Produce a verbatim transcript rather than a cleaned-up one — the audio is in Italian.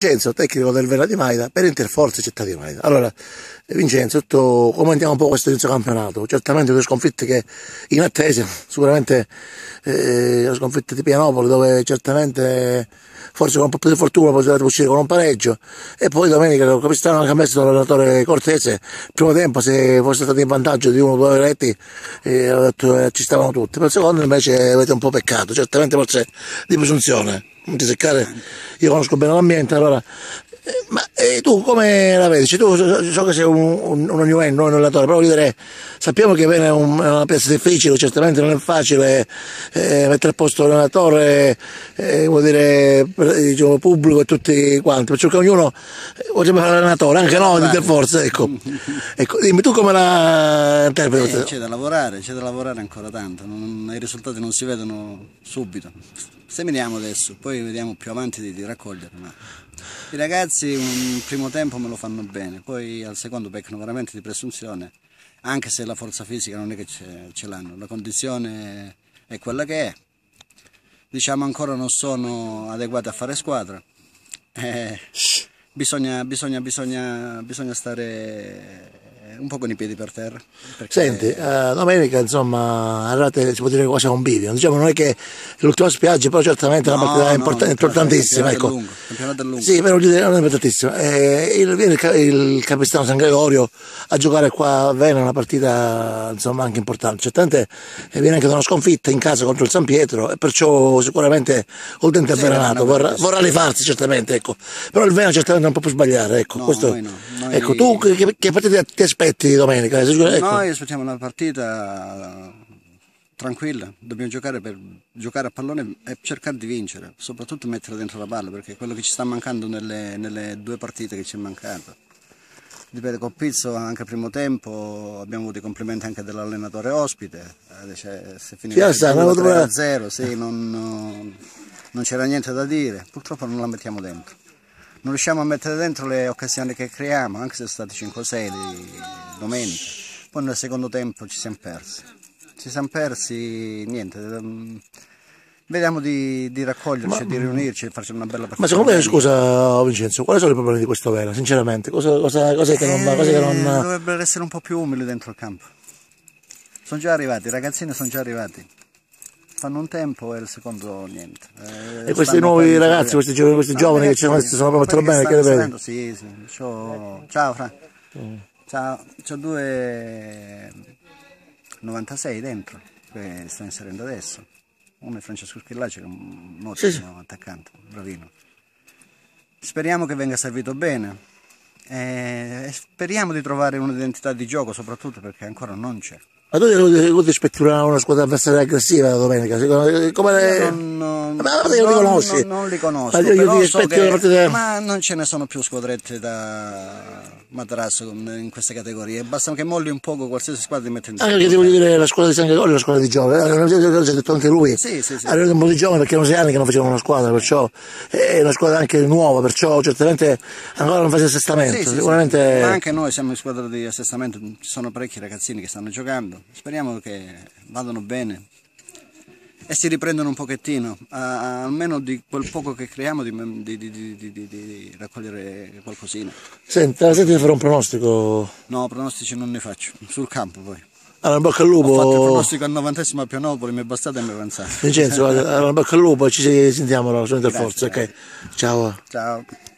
Vincenzo, tecnico del Verona di Maida per Interforze Città di Maida. Allora, Vincenzo, tu, commentiamo un po' questo inizio campionato. Certamente due sconfitte che in attesa, sicuramente eh, la sconfitta di Pianopoli, dove certamente forse con un po' più di fortuna potete uscire con un pareggio, e poi domenica con Capistano che ha messo l'allenatore Cortese, il primo tempo se fosse stato in vantaggio di uno o due reti eh, detto, eh, ci stavano tutti, per il secondo invece avete un po' peccato, certamente forse di presunzione. Non ti seccare, io conosco bene l'ambiente, allora, eh, ma eh, tu come la vedi? Cioè, tu so, so che sei un, un, un new end, non un allenatore, però dire, sappiamo che viene un, è una piazza difficile, certamente non è facile eh, mettere a posto l'allenatore, eh, vuol dire diciamo, pubblico e tutti quanti, perché ognuno eh, vuole fare l'allenatore, anche no, di forza, ecco. Ecco, dimmi tu come la interpreti? Eh, c'è da lavorare, c'è da lavorare ancora tanto, non, i risultati non si vedono subito. Seminiamo adesso, poi vediamo più avanti di, di raccogliere, ma i ragazzi un primo tempo me lo fanno bene, poi al secondo peccano veramente di presunzione, anche se la forza fisica non è che ce, ce l'hanno, la condizione è quella che è, diciamo ancora non sono adeguati a fare squadra, eh, bisogna, bisogna, bisogna, bisogna stare un po' con i piedi per terra. Perché... Senti, uh, domenica insomma arrivate, si può dire quasi a un bivio, diciamo non è che l'ultima spiaggia, però certamente è una no, partita no, import- no, importantissima, ecco. Lungo, campionato lungo. Sì, però non è importantissima. Eh, il, viene il, il Capistano San Gregorio a giocare qua a Vena, una partita insomma anche importante, certamente viene anche da una sconfitta in casa contro il San Pietro e perciò sicuramente oltre a interveranato vorrà, vorrà rifarsi certamente, ecco. Però il Vena certamente non può più sbagliare, ecco. No, questo, noi no. Noi... Ecco, tu che, che partita ti aspetti domenica? Ecco. Noi aspettiamo una partita tranquilla, dobbiamo giocare per giocare a pallone e cercare di vincere, soprattutto mettere dentro la palla, perché è quello che ci sta mancando nelle, nelle due partite che ci è mancato. Ripeto, con Pizzo anche al primo tempo abbiamo avuto i complimenti anche dell'allenatore ospite, cioè, se finiva tre a zero, sì, non, non c'era niente da dire, purtroppo non la mettiamo dentro. Non riusciamo a mettere dentro le occasioni che creiamo, anche se sono stati cinque sei di domenica. Poi nel secondo tempo ci siamo persi. Ci siamo persi, niente. Vediamo di, di raccoglierci, ma, di riunirci e farci una bella partita. Ma secondo me, scusa Vincenzo, quali sono i problemi di questo Vena, sinceramente? Cosa, cosa, cosa, è che non, eh, cosa che non... Dovrebbero essere un po' più umili dentro il campo. Sono già arrivati, i ragazzini sono già arrivati. Fanno un tempo e il secondo niente. Eh, e questi nuovi ragazzi, questi, giovani, questi no, giovani che ci sono messi, sono proprio bene, che le vedi? Sì, sì. Ciao Fra. Mm. Ciao, c'ho due novantasei dentro che sto inserendo adesso. Uno è Francesco Schillaci, che è un ottimo sì, sì. attaccante, bravino. Speriamo che venga servito bene. E speriamo di trovare un'identità di gioco, soprattutto perché ancora non c'è. Ma tu ti aspetti una squadra avversaria aggressiva la domenica? Come le... non, non, ma io li conosci? Non, non li conosco, ma, io, però io so che... partita... ma non ce ne sono più squadrette da materasso in queste categorie, basta che molli un poco qualsiasi squadra ti mette in anche che devo dire la squadra di San Gregorio è una squadra di giovani, l'ha detto anche lui, sì, sì, sì. È un po' di giovani perché erano sei anni che non facevano una squadra, perciò è una squadra anche nuova, perciò certamente ancora non fa assestamento, sì, sì, sicuramente... Sì. Ma anche noi siamo in squadra di assestamento, ci sono parecchi ragazzini che stanno giocando, speriamo che vadano bene e si riprendono un pochettino, a, almeno di quel poco che creiamo di, di, di, di, di, di raccogliere qualcosina. Senta, senti di fare un pronostico? No, pronostici non ne faccio, sul campo poi. Allora, in bocca al lupo. Ho fatto il pronostico al novantesimo a Pianopoli, mi è bastato e mi è avanzato. Vincenzo, allora, in bocca al lupo, ci sentiamo alla Forza, ok? Ciao. Ciao.